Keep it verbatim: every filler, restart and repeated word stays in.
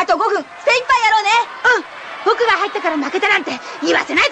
あとごふん精一杯やろうね。うん。僕が入ったから負けたなんて言わせない